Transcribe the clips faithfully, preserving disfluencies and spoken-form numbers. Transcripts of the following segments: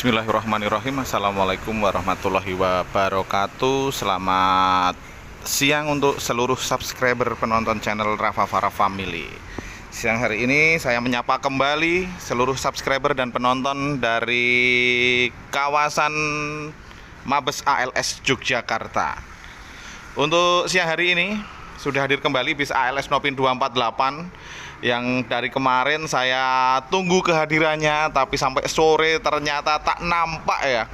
Bismillahirrahmanirrahim. Assalamualaikum warahmatullahi wabarakatuh. Selamat siang untuk seluruh subscriber penonton channel Rafa Farah Family. Siang hari ini saya menyapa kembali seluruh subscriber dan penonton dari kawasan Mabes A L S Yogyakarta. Untuk siang hari ini sudah hadir kembali bis A L S Nopin dua empat delapan yang dari kemarin saya tunggu kehadirannya, tapi sampai sore ternyata tak nampak ya.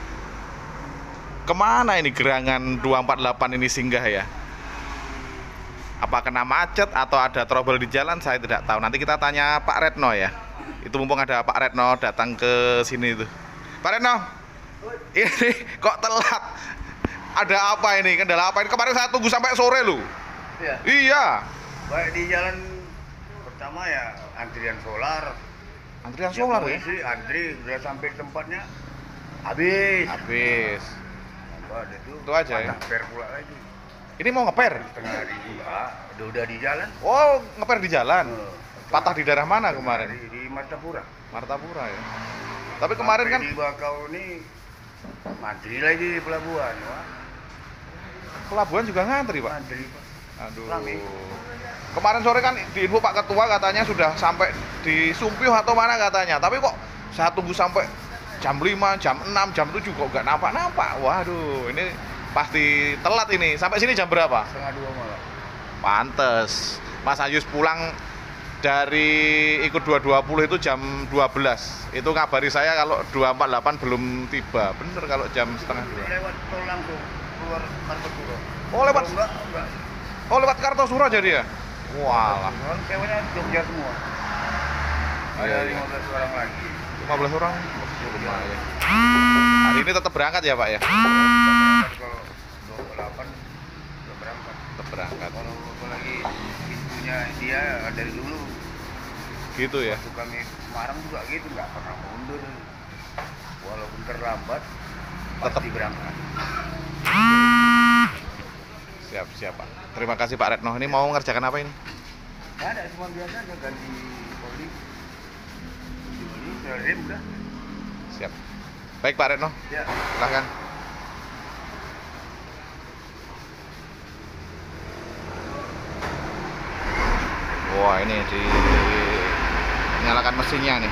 Kemana ini gerangan dua empat delapan ini singgah ya? Apa kena macet atau ada trouble di jalan, saya tidak tahu. Nanti kita tanya Pak Retno ya. Itu mumpung ada Pak Retno datang ke sini tuh. Pak Retno, ini kok telat? Ada apa ini? Kendala apa ini? Kemarin saya tunggu sampai sore loh. Iya. Iya. Baik, di jalan pertama ya antrian solar. Antrian solar ya? Polisi antri udah sampai tempatnya habis. Habis. Wah, itu, Itu aja ya? Ngeper pula lagi. Ini mau ngeper? Setengah hari juga, udah udah di jalan. Oh, ngeper di jalan. Eh, Patah di daerah mana setengah kemarin? hari Di Martapura. Martapura ya. Tapi kemarin Sampai kan di Bakau ini mantri lagi di pelabuhan. Wah, pelabuhan juga ngantri, Pak. mantri, Pak. Aduh. Rame. Kemarin sore kan diinfo Pak Ketua katanya sudah sampai di Sumpih atau mana katanya. Tapi kok saya tunggu sampai jam lima, jam enam, jam tujuh kok nggak nampak-nampak. Waduh, ini pasti telat ini. Sampai sini jam berapa? Setengah dua malam. Pantes. Mas Ayus pulang dari ikut dua dua puluh itu jam dua belas. Itu ngabari saya kalau dua empat delapan belum tiba. Bener kalau jam setengah dua. Lewat tol langsung keluar Martapura. Oh, lewat. Kalau enggak, enggak. Oh, lewat Kartosura jadi ya? Walah. Orang ceweknya Jogja semua. Iya, Ada iya. lima belas orang lagi. lima belas orang. Oh, lumayan. Hari ini tetap berangkat ya, Pak ya? Kalau dua puluh delapan udah berangkat. Tetap berangkat. Kalau apalagi pintunya dia dari dulu. Gitu ya. Waktu kami Semarang juga gitu, nggak pernah mundur. Walaupun terlambat, Tetap pasti berangkat. Siap, siap, Pak. Terima kasih Pak Retno. Ini mau ngerjakan apa ini? Nggak ada, cuma biasa aja ganti oli. Oli, rem udah. Siap. Baik Pak Retno, Ya. silahkan. Wah, ini di nyalakan mesinnya nih.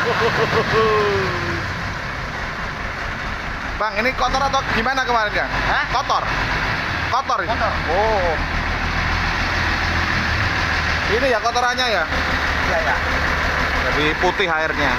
Bang, ini kotor atau gimana kemarin, Kang? Hah? Kotor. Kotor ini. Kotor. Oh. Ini ya kotorannya ya. Iya ya. Jadi putih airnya.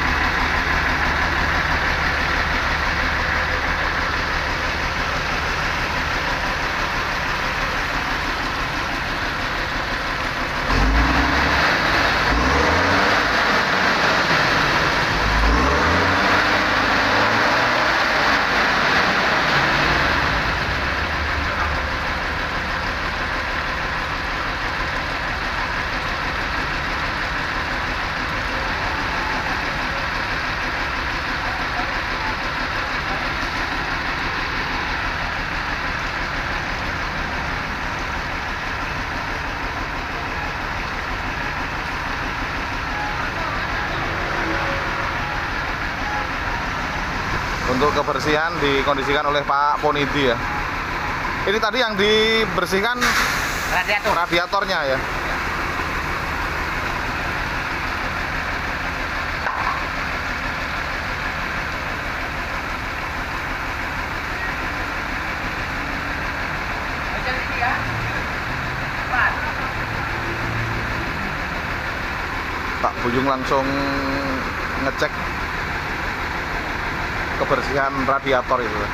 Untuk kebersihan dikondisikan oleh Pak Ponidi ya. Ini tadi yang dibersihkan Radiator. radiatornya ya. Pak Buyung langsung ngecek kebersihan radiator itu.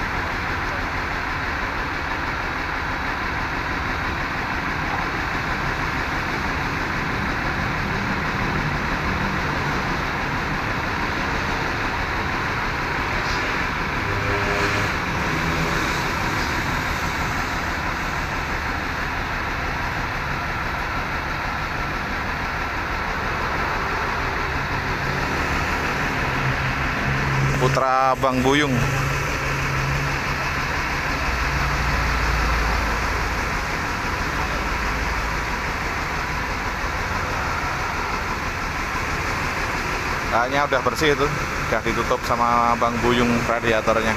Putra Bang Buyung. Kayaknya udah bersih itu, udah ditutup sama Bang Buyung radiatornya.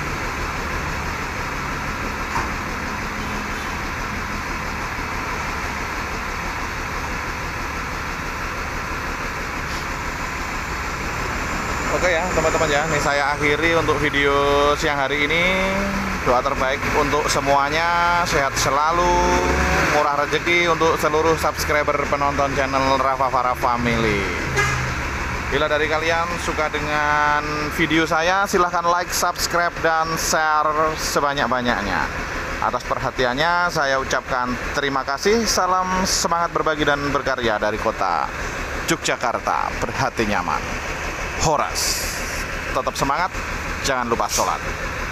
Oke ya teman-teman ya, ini saya akhiri untuk video siang hari ini. Doa terbaik untuk semuanya, sehat selalu, murah rezeki untuk seluruh subscriber penonton channel Rafa Farah Family. Bila dari kalian suka dengan video saya, silahkan like, subscribe, dan share sebanyak-banyaknya. Atas perhatiannya saya ucapkan terima kasih. Salam semangat berbagi dan berkarya dari kota Yogyakarta. Berhati nyaman. Horas, tetap semangat, jangan lupa sholat.